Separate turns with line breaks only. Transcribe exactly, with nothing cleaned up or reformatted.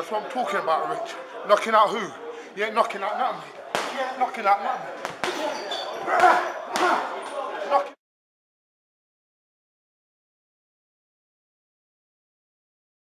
That's what I'm talking about, Rich. Knocking out who? You ain't knocking out nothing. You ain't knocking out nothing.